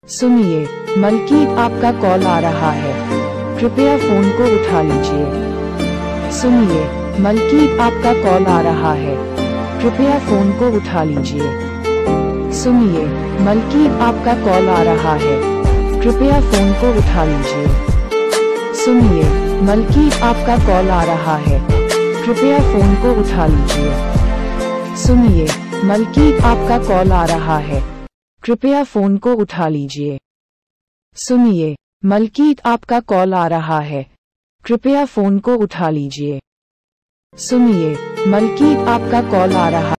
सुनिए, मलकीत आपका कॉल आ रहा है, कृपया फोन को उठा लीजिए। सुनिए, मलकीत आपका कॉल आ रहा है, कृपया फोन को उठा लीजिए। सुनिए, मलकीत आपका कॉल आ रहा है, कृपया फोन को उठा लीजिए। सुनिए, मलकीत आपका कॉल आ रहा है, कृपया फोन को उठा लीजिए। सुनिए, मलकीत आपका कॉल आ रहा है, कृपया फोन को उठा लीजिए। सुनिए, मलकीत आपका कॉल आ रहा है, कृपया फोन को उठा लीजिए। सुनिए, मलकीत आपका कॉल आ रहा